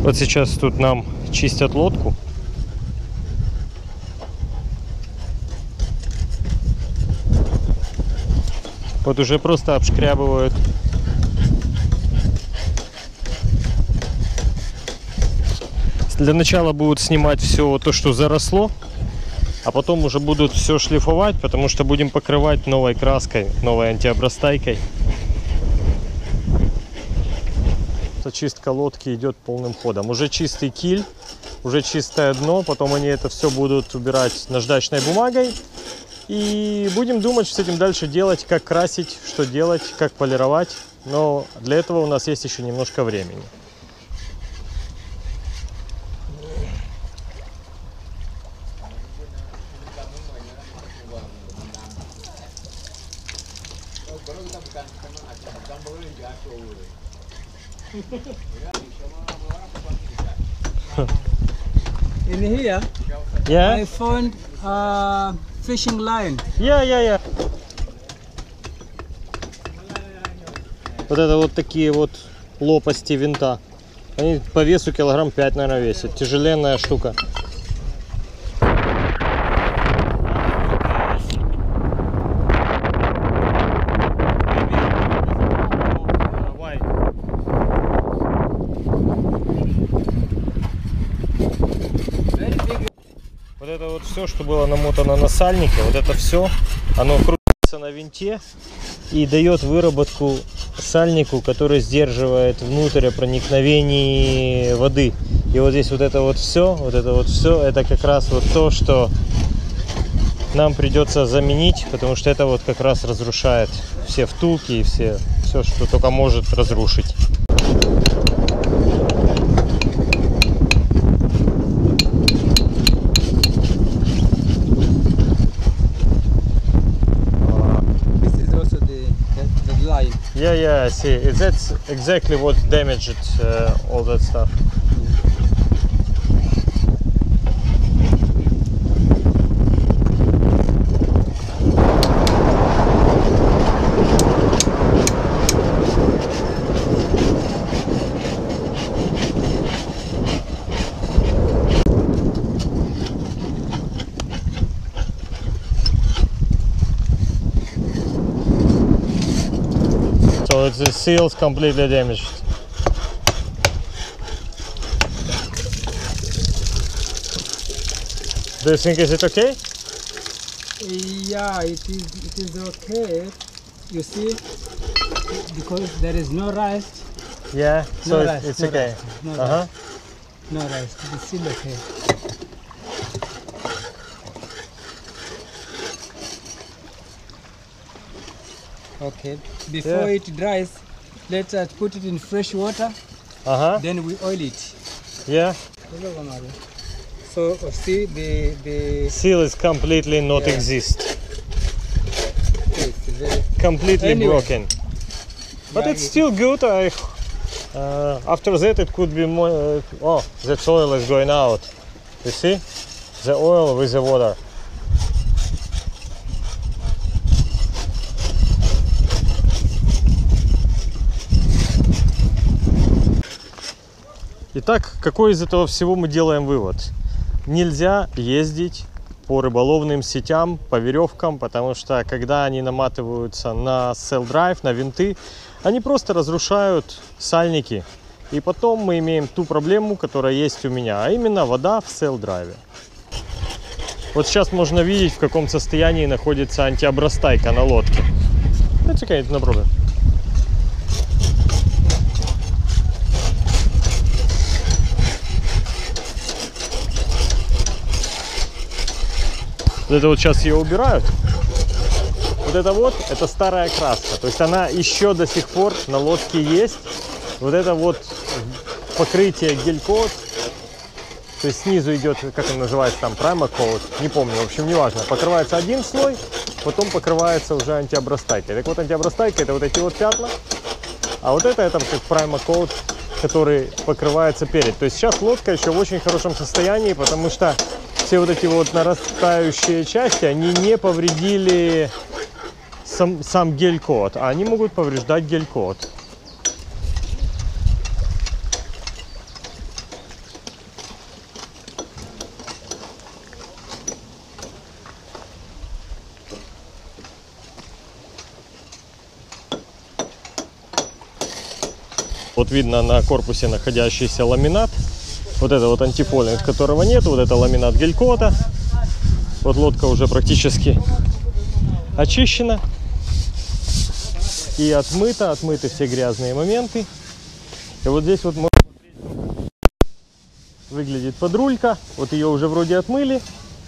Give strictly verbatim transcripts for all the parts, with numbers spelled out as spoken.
Вот сейчас тут нам чистят лодку. Вот уже просто обшкрябывают. Для начала будут снимать все то, что заросло, а потом уже будут все шлифовать, потому что будем покрывать новой краской, новой антиобрастайкой. Чистка лодки идет полным ходом. Уже чистый киль, уже чистое дно, потом они это все будут убирать наждачной бумагой. И будем думать, что с этим дальше делать, как красить, что делать, как полировать. Но для этого у нас есть еще немножко времени. In here, Yeah? I found a fishing line. Я, я, я. Вот это вот такие вот лопасти винта. Они по весу килограмм пять, наверное, весят. Тяжеленная штука. Вот это вот все, что было намотано на сальнике, вот это все, оно крутится на винте и дает выработку сальнику, который сдерживает внутрь проникновение воды. И вот здесь вот это вот все, вот это вот все, это как раз вот то, что нам придется заменить, потому что это вот как раз разрушает все втулки и все, все, что только может разрушить. Yeah, yeah, I see. That's exactly what damaged uh, all that stuff. So the seal's completely damaged. Do you think is it okay? Yeah, it is. It is okay. You see, because there is no rust. Yeah. So No it, rust, it's no okay. rust, no Uh huh. rust. No rust. It is still okay. Okay. Before Yeah. it dries, let's uh, put it in fresh water. Uh huh. Then we oil it. Yeah. So see the the Seal is completely not Yeah. exist. it's very, Completely Anyway. broken. But Yeah, it's it- still good. I. Uh, after that, it could be more. Uh, oh, that oil is going out. You see, the oil with the water. Итак, какой из этого всего мы делаем вывод? Нельзя ездить по рыболовным сетям, по веревкам, потому что когда они наматываются на sail drive, на винты, они просто разрушают сальники. И потом мы имеем ту проблему, которая есть у меня, а именно вода в sail drive. Вот сейчас можно видеть, в каком состоянии находится антиобрастайка на лодке. It's okay, no problem. Вот это вот сейчас ее убирают. Вот это вот, это старая краска. То есть она еще до сих пор на лодке есть. Вот это вот покрытие гель-код. То есть снизу идет, как он называется, там, Primer-Coat. Не помню, в общем, неважно. Покрывается один слой, потом покрывается уже антиобрастайкой. Так вот, антиобрастайка — это вот эти вот пятна. А вот это, это как Primer-Coat, который покрывается перед. То есть сейчас лодка еще в очень хорошем состоянии, потому что все вот эти вот нарастающие части, они не повредили сам, сам гель-код, а они могут повреждать гель-код. Вот видно на корпусе находящийся ламинат. Вот это вот антифолинг, которого нет. Вот это ламинат гелькота. Вот лодка уже практически очищена и отмыта. Отмыты все грязные моменты. И вот здесь вот можно смотреть, выглядит подрулька. Вот ее уже вроде отмыли.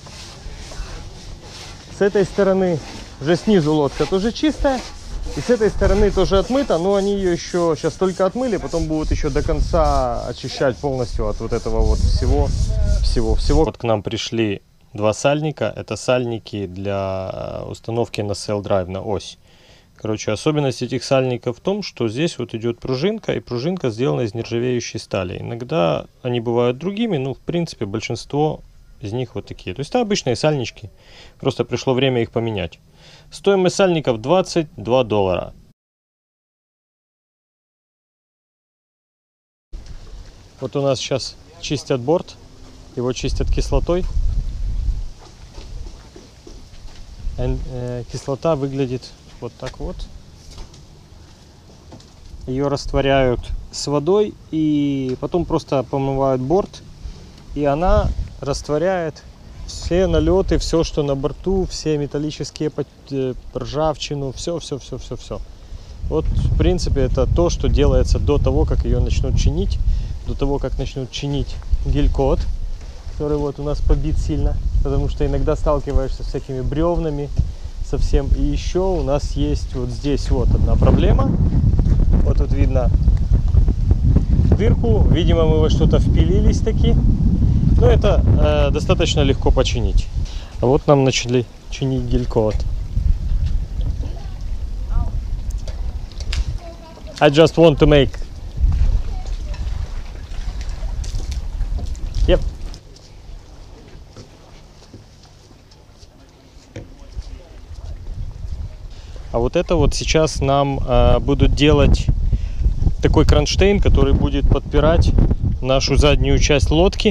С этой стороны уже снизу лодка тоже чистая. И с этой стороны тоже отмыта, но они ее еще сейчас только отмыли, потом будут еще до конца очищать полностью от вот этого вот всего, всего, всего. Вот к нам пришли два сальника. Это сальники для установки на сейл-драйв, на ось. Короче, особенность этих сальников в том, что здесь вот идет пружинка, и пружинка сделана из нержавеющей стали. Иногда они бывают другими, но в принципе большинство из них вот такие. То есть это обычные сальнички, просто пришло время их поменять. Стоимость сальников двадцать два доллара. Вот у нас сейчас чистят борт, его чистят кислотой. Кислота выглядит вот так вот. Ее растворяют с водой и потом просто помывают борт, и она растворяет все налеты, все, что на борту, все металлические ржавчину, все, все, все, все, все. Вот, в принципе, это то, что делается до того, как ее начнут чинить, до того, как начнут чинить гелькот, который вот у нас побит сильно, потому что иногда сталкиваешься с всякими бревнами совсем. И еще у нас есть вот здесь вот одна проблема. Вот тут видно дырку, видимо, мы во что-то впилились таки. Но это э, достаточно легко починить. А вот нам начали чинить гелькот. I just want to make. Yep. А вот это вот сейчас нам э, будут делать такой кронштейн, который будет подпирать нашу заднюю часть лодки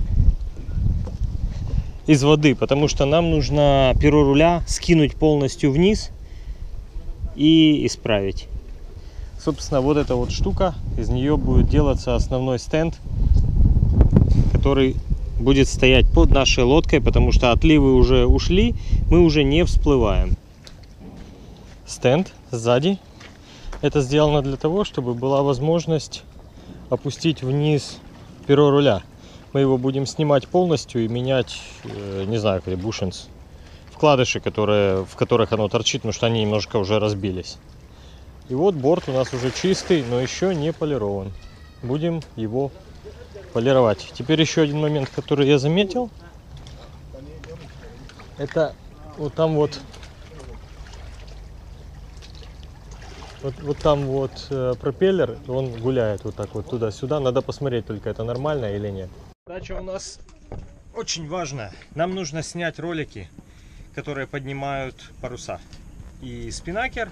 из воды, потому что нам нужно перо руля скинуть полностью вниз и исправить. Собственно, вот эта вот штука, из нее будет делаться основной стенд, который будет стоять под нашей лодкой, потому что отливы уже ушли, мы уже не всплываем. Стенд сзади. Это сделано для того, чтобы была возможность опустить вниз перо руля. Мы его будем снимать полностью и менять, не знаю, какие бушинс, вкладыши, которые, в которых оно торчит, потому что они немножко уже разбились. И вот борт у нас уже чистый, но еще не полирован. Будем его полировать. Теперь еще один момент, который я заметил. Это вот там вот, вот, вот там вот э, пропеллер, он гуляет вот так вот туда-сюда. Надо посмотреть, только это нормально или нет. Задача у нас очень важная. Нам нужно снять ролики, которые поднимают паруса. И спинакер,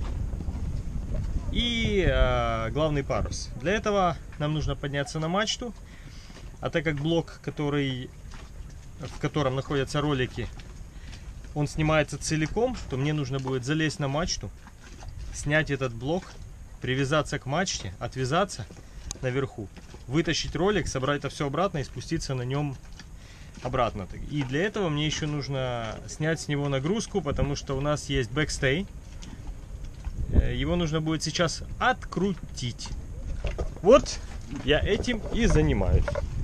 и э, главный парус. Для этого нам нужно подняться на мачту. А так как блок, который, в котором находятся ролики, он снимается целиком, то мне нужно будет залезть на мачту, снять этот блок, привязаться к мачте, отвязаться наверху, вытащить ролик, собрать это все обратно и спуститься на нем обратно. И для этого мне еще нужно снять с него нагрузку, потому что у нас есть бэкстей. Его нужно будет сейчас открутить. Вот я этим и занимаюсь.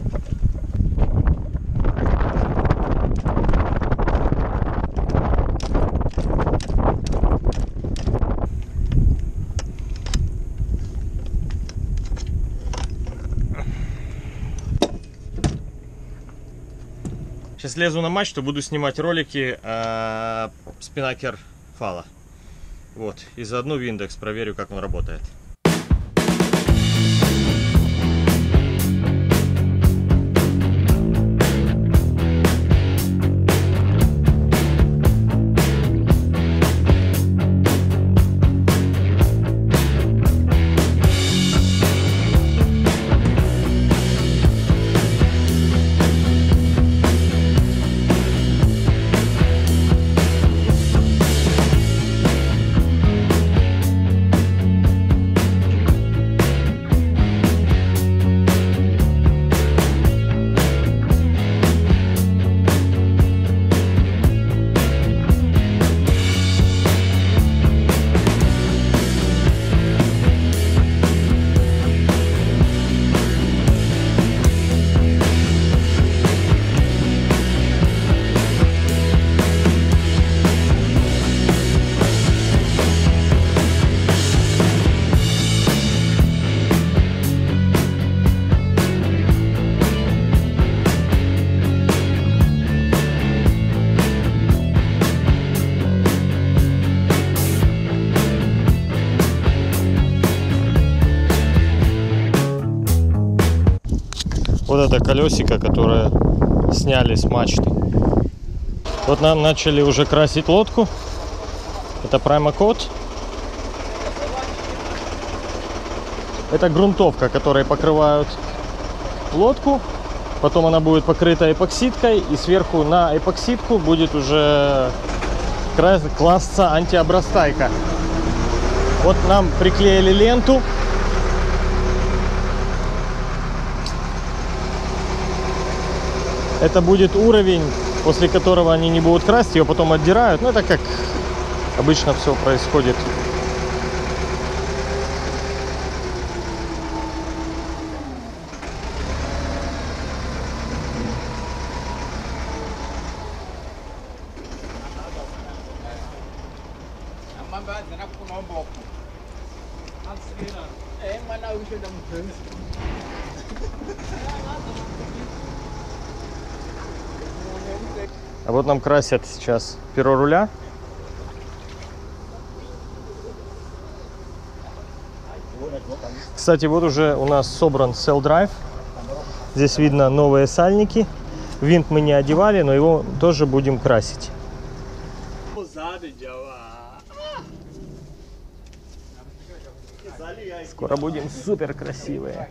Сейчас лезу на мачту, буду снимать ролики э, спинакер фала. Вот, и заодно Виндекс проверю, как он работает. это колесико, которое сняли с мачты. Вот нам начали уже красить лодку. Это Primacot. Это грунтовка, которой покрывают лодку. Потом она будет покрыта эпоксидкой. И сверху на эпоксидку будет уже класться антиобрастайка. Вот нам приклеили ленту. Это будет уровень, после которого они не будут красить, ее потом отдирают. Ну, это как обычно все происходит. А вот нам красят сейчас перо руля. Кстати, вот уже у нас собран Sail Drive. Здесь видно новые сальники. Винт мы не одевали, но его тоже будем красить. Скоро будем супер красивые.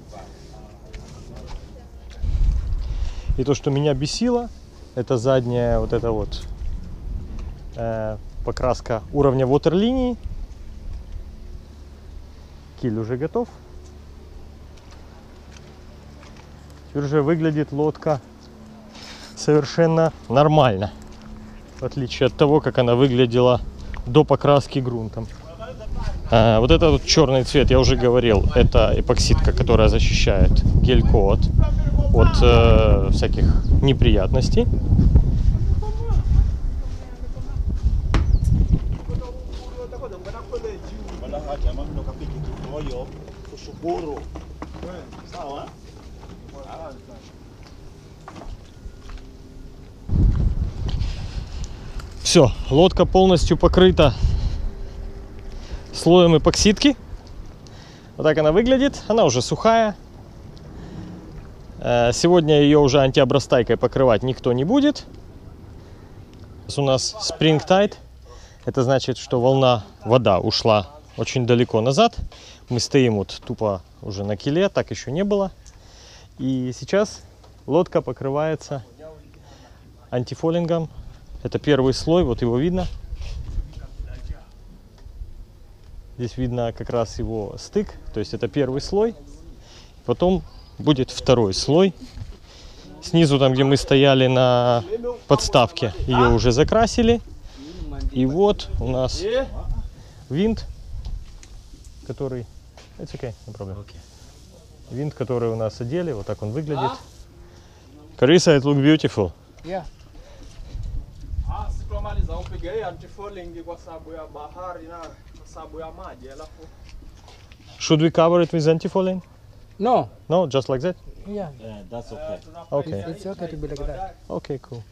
И то, что меня бесило, это задняя вот эта вот э, покраска уровня ватерлинии. Киль уже готов. Теперь уже выглядит лодка совершенно нормально, в отличие от того, как она выглядела до покраски грунтом. А, вот этот вот черный цвет, я уже говорил, это эпоксидка, которая защищает гель-коат от э, всяких неприятностей. Все, лодка полностью покрыта слоем эпоксидки. Вот так она выглядит. Она уже сухая. Сегодня ее уже антиобрастайкой покрывать никто не будет. У нас Spring Tide. Это значит, что волна, вода ушла очень далеко назад. Мы стоим вот тупо уже на киле, так еще не было. И сейчас лодка покрывается антифолингом. Это первый слой, вот его видно. Здесь видно как раз его стык, то есть это первый слой. Потом будет второй слой. Снизу, там где мы стояли на подставке, ее уже закрасили. И вот у нас винт, который... It's okay, no problem. Винт, который у нас одели, вот так он выглядит. Carissa, it looks beautiful. Yeah. Should we cover it with antifouling? No. No, just like that? Yeah. Yeah, that's okay. Okay. It's okay to be like that. Okay, cool.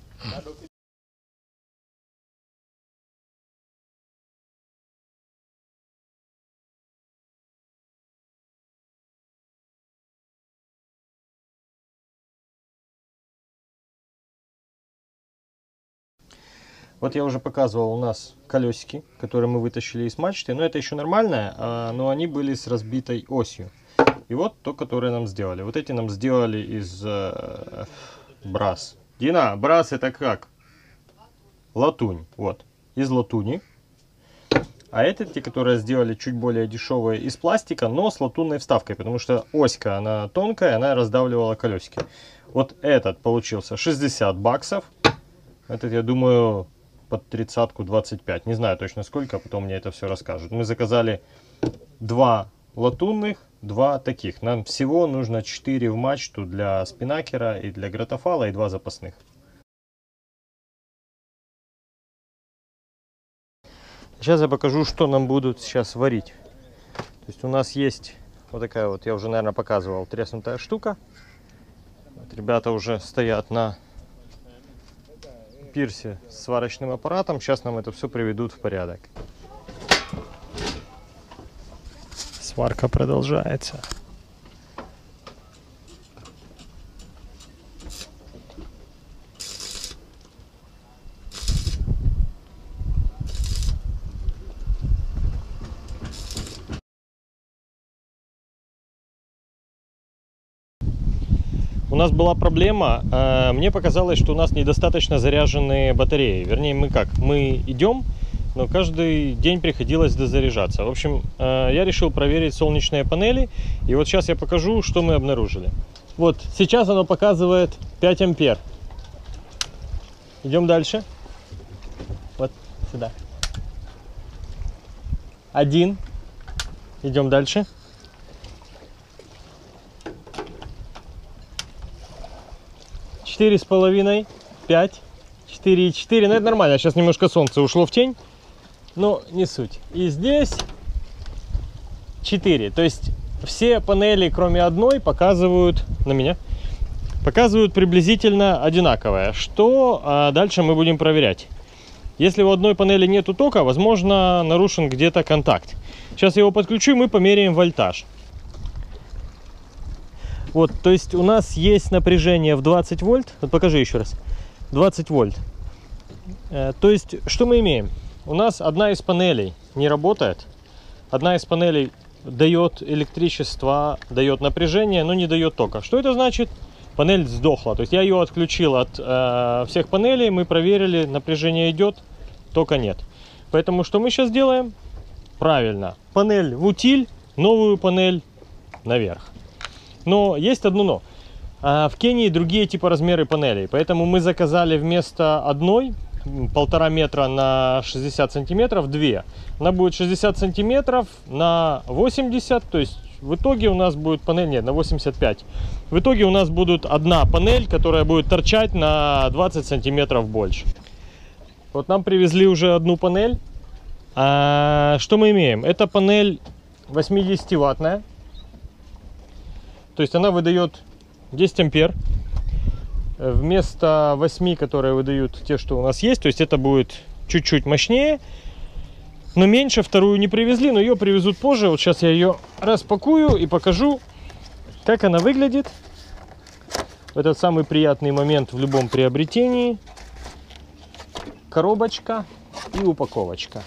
Вот я уже показывал, у нас колесики, которые мы вытащили из мачты. Но это еще нормально, но они были с разбитой осью. И вот то, которое нам сделали. Вот эти нам сделали из э, брас. Дина, брас это как? Латунь. Вот. Из латуни. А это те, которые сделали чуть более дешевые из пластика, но с латунной вставкой. Потому что оська, она тонкая, она раздавливала колесики. Вот этот получился шестьдесят баксов. Этот, я думаю, под тридцатку двадцать пять. Не знаю точно сколько, потом мне это все расскажут. Мы заказали два латунных, два таких. Нам всего нужно четыре в мачту для спинакера и для гратофала, и два запасных. Сейчас я покажу, что нам будут сейчас варить. То есть у нас есть вот такая вот, я уже, наверное, показывал, треснутая штука. Вот ребята уже стоят на пирсе с сварочным аппаратом. Сейчас нам это все приведут в порядок. Сварка продолжается. нас была проблема. Э, мне показалось, что у нас недостаточно заряженные батареи. Вернее, мы как? Мы идем, но каждый день приходилось дозаряжаться. В общем, э, я решил проверить солнечные панели. И вот сейчас я покажу, что мы обнаружили. Вот сейчас оно показывает пять ампер. Идем дальше. Вот сюда. Один. Идем дальше. Четыре с половиной. Пять. Четыре и четыре. Ну это нормально. Сейчас немножко солнце ушло в тень. Но не суть. И здесь четыре. То есть все панели, кроме одной, показывают на меня. Показывают приблизительно одинаковое. Что а дальше мы будем проверять. Если у одной панели нету тока, возможно, нарушен где-то контакт. Сейчас я его подключу, и мы померяем вольтаж. Вот, то есть у нас есть напряжение в двадцать вольт. Вот покажи еще раз. двадцать вольт. Э, то есть, что мы имеем? У нас одна из панелей не работает. Одна из панелей дает электричество, дает напряжение, но не дает тока. Что это значит? Панель сдохла. То есть я ее отключил от э, всех панелей, мы проверили, напряжение идет, тока нет. Поэтому что мы сейчас делаем? Правильно. Панель в утиль, новую панель наверх. Но есть одно но. А в Кении другие типа размеры панелей. Поэтому мы заказали вместо одной, полтора метра на шестьдесят сантиметров, две. Она будет шестьдесят сантиметров на восемьдесят, то есть в итоге у нас будет панель, нет, на восемьдесят пять. В итоге у нас будет одна панель, которая будет торчать на двадцать сантиметров больше. Вот нам привезли уже одну панель. А что мы имеем? Это панель восьмидесятиваттная. То есть она выдает десять ампер. Вместо восьми, которые выдают те, что у нас есть. То есть это будет чуть-чуть мощнее. Но меньше. Вторую не привезли, но ее привезут позже. Вот сейчас я ее распакую и покажу, как она выглядит. Этот самый приятный момент в любом приобретении. Коробочка и упаковочка.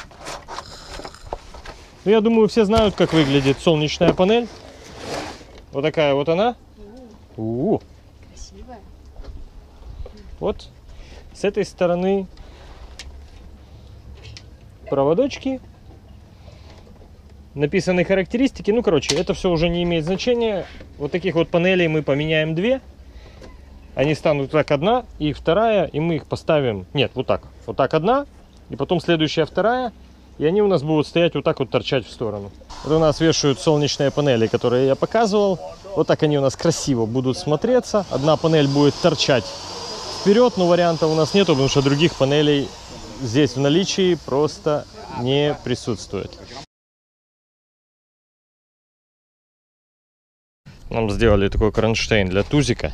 Ну, я думаю, все знают, как выглядит солнечная панель. Вот такая вот она. У-у-у. Красивая. Вот с этой стороны проводочки, написаны характеристики. Ну, короче, это все уже не имеет значения. Вот таких вот панелей мы поменяем две. Они станут так одна и вторая, и мы их поставим. Нет, вот так. Вот так одна, и потом следующая вторая. И они у нас будут стоять вот так вот, торчать в сторону. Вот у нас вешают солнечные панели, которые я показывал. Вот так они у нас красиво будут смотреться. Одна панель будет торчать вперед, но варианта у нас нету, потому что других панелей здесь в наличии просто не присутствует. Нам сделали такой кронштейн для тузика.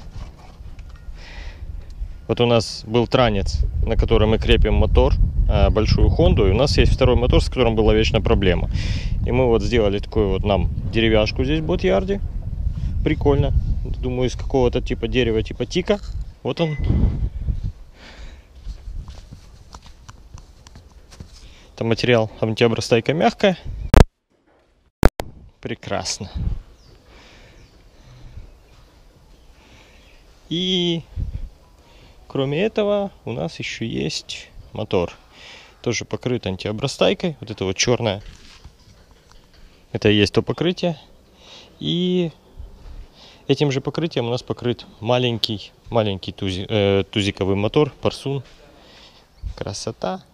Вот у нас был транец, на котором мы крепим мотор, большую Хонду, и у нас есть второй мотор, с которым была вечно проблема. И мы вот сделали такую вот нам деревяшку здесь в бот-ярде. Прикольно. Думаю, из какого-то типа дерева, типа тика. Вот он. Это материал антиобрастайка мягкая. Прекрасно. И кроме этого у нас еще есть мотор. Тоже покрыт антиобрастайкой. Вот это вот черное. Это и есть то покрытие. И этим же покрытием у нас покрыт маленький, маленький тузи, э, тузиковый мотор, парсун. Красота.